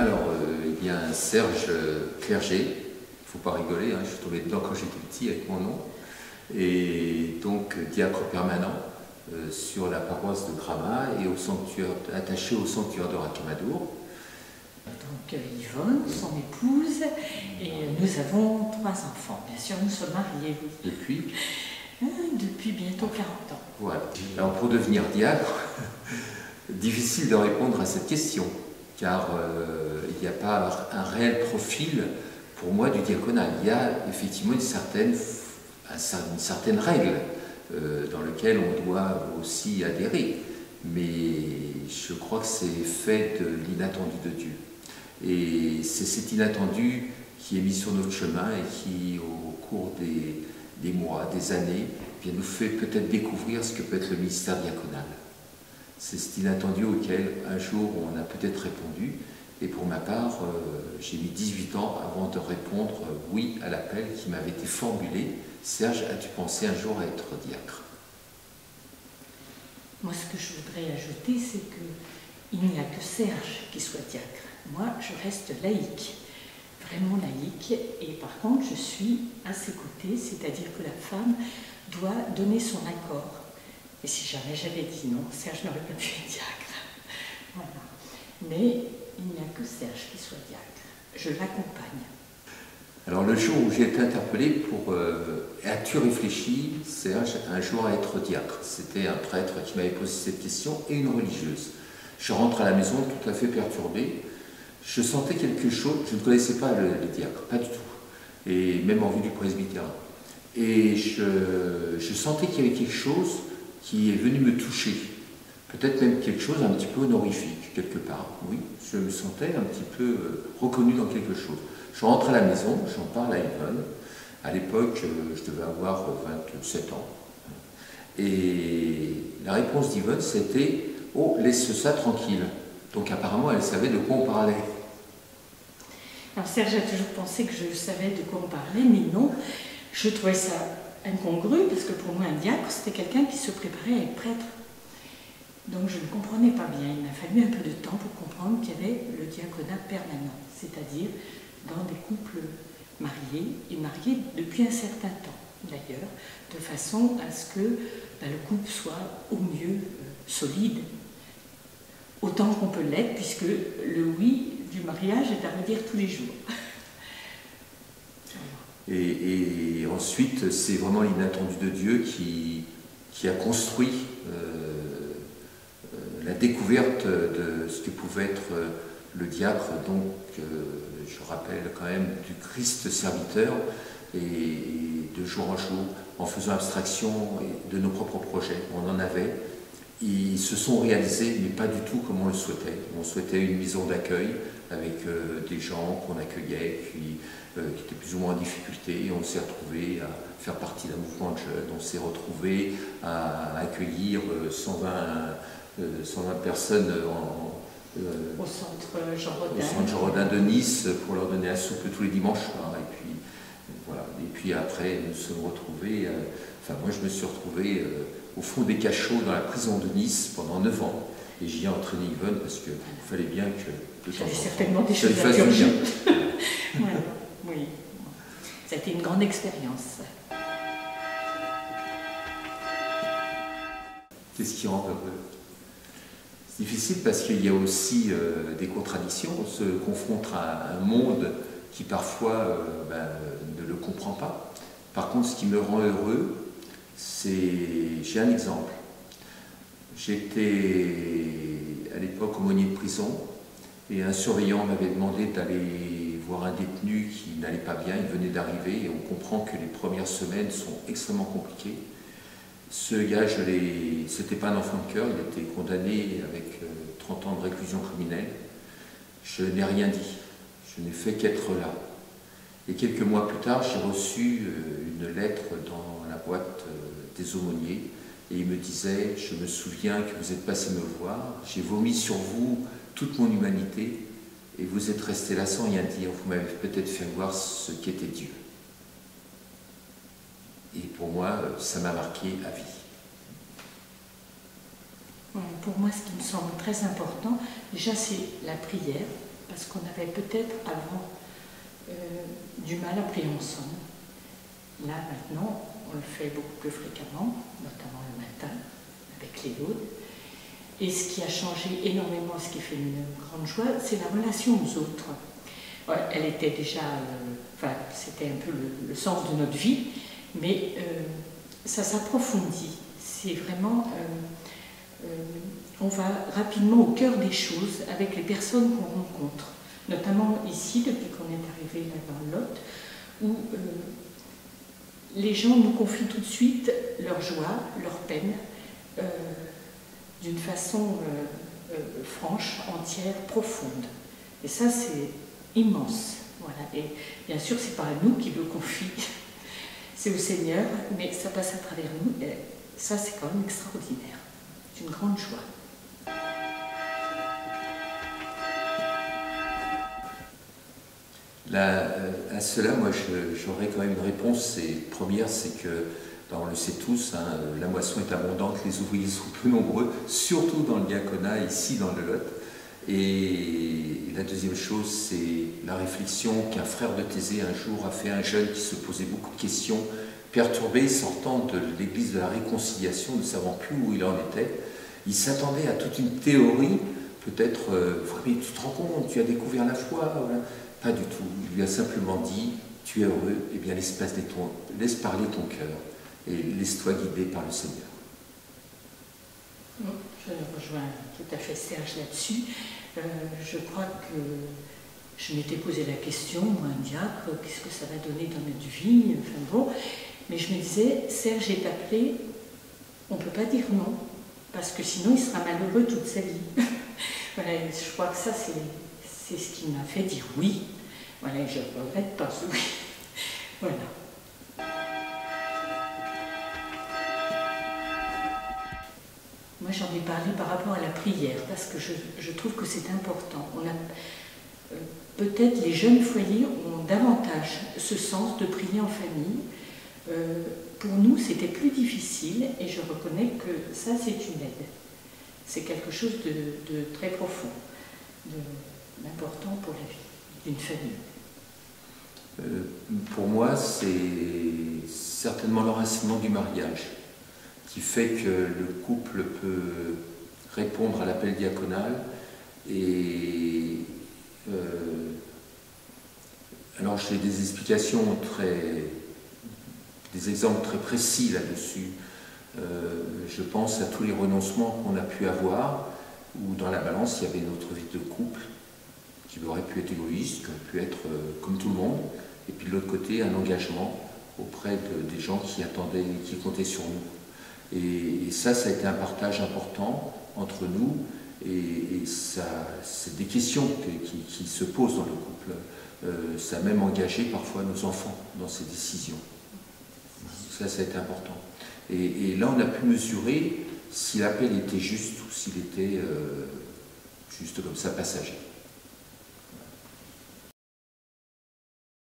Alors, il y a un Serge Clerget, il ne faut pas rigoler, hein, je suis tombé dedans quand j'étais petit avec mon nom, et donc diacre permanent sur la paroisse de Gramat et au sanctuaire, attaché au sanctuaire de Rocamadour. Donc Yvonne, son épouse, et nous avons 3 enfants. Bien sûr, nous sommes mariés. Depuis bientôt 40 ans. Voilà. Alors pour devenir diacre, difficile de répondre à cette question, car il n'y a pas un réel profil pour moi du diaconat. Il y a effectivement une certaine règle dans laquelle on doit aussi adhérer, mais je crois que c'est fait de l'inattendu de Dieu. Et c'est cet inattendu qui est mis sur notre chemin et qui, au cours des mois, des années, bien, nous fait peut-être découvrir ce que peut être le ministère diaconal. C'est cet inattendu auquel un jour on a peut-être répondu, et pour ma part, j'ai mis 18 ans avant de répondre oui à l'appel qui m'avait été formulé. Serge, as-tu pensé un jour à être diacre? Moi, ce que je voudrais ajouter, c'est qu'il n'y a que Serge qui soit diacre. Moi, je reste laïque, vraiment laïque, et par contre, je suis à ses côtés, c'est-à-dire que la femme doit donner son accord. Et si jamais j'avais dit non, Serge n'aurait pas pu être diacre. Voilà. Mais il n'y a que Serge qui soit diacre. Je l'accompagne. Alors le jour où j'ai été interpellé pour as-tu réfléchi, Serge, un jour à être diacre? C'était un prêtre qui m'avait posé cette question et une religieuse. Je rentre à la maison tout à fait perturbé. Je sentais quelque chose, je ne connaissais pas les diacres, pas du tout, et même en vue du presbytère. Et je sentais qu'il y avait quelque chose qui est venu me toucher, peut-être même quelque chose un petit peu honorifique, quelque part. Oui, je me sentais un petit peu reconnu dans quelque chose. Je rentre à la maison, j'en parle à Yvonne. À l'époque, je devais avoir 27 ans. Et la réponse d'Yvonne, c'était « Oh, laisse ça tranquille ». Donc apparemment, elle savait de quoi on parlait. Alors Serge a toujours pensé que je savais de quoi on parlait, mais non. Je trouvais ça incongru, parce que pour moi, un diacre, c'était quelqu'un qui se préparait à être prêtre. Donc je ne comprenais pas bien. Il m'a fallu un peu de temps pour comprendre qu'il y avait le diaconat permanent, c'est-à-dire dans des couples mariés, et mariés depuis un certain temps, d'ailleurs, de façon à ce que le couple soit au mieux solide, autant qu'on peut l'être, puisque le oui du mariage est à redire tous les jours. Et ensuite, c'est vraiment l'inattendu de Dieu qui a construit la découverte de ce que pouvait être le diacre, donc je rappelle quand même du Christ serviteur, et de jour en jour, en faisant abstraction de nos propres projets, on en avait. Ils se sont réalisés, mais pas du tout comme on le souhaitait. On souhaitait une maison d'accueil avec des gens qu'on accueillait, puis qui étaient plus ou moins en difficulté. Et on s'est retrouvés à faire partie d'un mouvement de jeunes. On s'est retrouvés à accueillir 120 personnes au centre Jean Rodin de Nice pour leur donner à soupe tous les dimanches soirs. Et puis, voilà. Et puis après, nous nous sommes retrouvés, moi je me suis retrouvé au fond des cachots dans la prison de Nice pendant 9 ans. Et j'y ai entraîné Yvonne parce qu'il fallait bien que de temps en temps, certainement des choses à purger. Oui, ça a été une grande expérience. Qu'est-ce qui rend heureux? C'est difficile parce qu'il y a aussi des contradictions. On se confronte à un monde qui parfois ne le comprend pas. Par contre, ce qui me rend heureux, j'ai un exemple. J'étais à l'époque aumônier de prison et un surveillant m'avait demandé d'aller voir un détenu qui n'allait pas bien. Il venait d'arriver et on comprend que les premières semaines sont extrêmement compliquées. Ce gars, c'était pas un enfant de cœur, il était condamné avec 30 ans de réclusion criminelle. Je n'ai rien dit, je n'ai fait qu'être là. Et quelques mois plus tard, j'ai reçu une lettre dans la boîte des aumôniers et il me disait « Je me souviens que vous êtes passé me voir, j'ai vomi sur vous toute mon humanité et vous êtes resté là sans rien dire, vous m'avez peut-être fait voir ce qu'était Dieu. » Et pour moi, ça m'a marqué à vie. Pour moi, ce qui me semble très important, déjà, c'est la prière, parce qu'on avait peut-être avant du mal à prier ensemble. Là, maintenant, on le fait beaucoup plus fréquemment, notamment le matin, avec les autres. Et ce qui a changé énormément, ce qui fait une grande joie, c'est la relation aux autres. Ouais, elle était déjà, enfin, c'était un peu le sens de notre vie, mais ça s'approfondit. C'est vraiment, on va rapidement au cœur des choses avec les personnes qu'on rencontre, notamment ici, depuis qu'on est arrivé là dans le Lot, où les gens nous confient tout de suite leur joie, leur peine, d'une façon franche, entière, profonde. Et ça, c'est immense. Voilà. Et bien sûr, c'est pas à nous qui le confie, c'est au Seigneur, mais ça passe à travers nous. Et ça, c'est quand même extraordinaire. C'est une grande joie. À cela, moi, j'aurais quand même une réponse. Première, c'est que, on le sait tous, hein, la moisson est abondante, les ouvriers sont peu nombreux, surtout dans le diaconat, ici dans le Lot. Et la deuxième chose, c'est la réflexion qu'un frère de Thésée un jour a fait à un jeune qui se posait beaucoup de questions, perturbé, sortant de l'église de la réconciliation, ne savant plus où il en était. Il s'attendait à toute une théorie, peut-être, mais tu te rends compte, tu as découvert la foi, voilà. Pas du tout. Il lui a simplement dit, tu es heureux, eh bien laisse parler ton cœur et laisse-toi guider par le Seigneur. Je rejoins tout à fait Serge là-dessus. Je crois que je m'étais posé la question, moi, un diacre, qu'est-ce que ça va donner dans notre vie, enfin bon. Mais je me disais, Serge est appelé, on ne peut pas dire non, parce que sinon il sera malheureux toute sa vie. Voilà, je crois que ça, c'est ce qui m'a fait dire oui. Voilà, je ne regrette pas ce oui. Voilà. Moi, j'en ai parlé par rapport à la prière, parce que je trouve que c'est important. Peut-être les jeunes foyers ont davantage ce sens de prier en famille. Pour nous, c'était plus difficile, et je reconnais que ça, c'est une aide. C'est quelque chose de très profond, d'important pour la vie d'une famille. Pour moi, c'est certainement l'enracinement du mariage qui fait que le couple peut répondre à l'appel diaconal. Et alors j'ai des explications des exemples très précis là-dessus. Je pense à tous les renoncements qu'on a pu avoir, où dans la balance il y avait notre vie de couple qui aurait pu être égoïste, qui aurait pu être comme tout le monde, et puis de l'autre côté un engagement auprès des gens qui attendaient, qui comptaient sur nous. Et ça a été un partage important entre nous, et c'est des questions qui se posent dans le couple. Ça a même engagé parfois nos enfants dans ces décisions. Ça a été important. Et là, on a pu mesurer si l'appel était juste ou s'il était juste comme ça passager.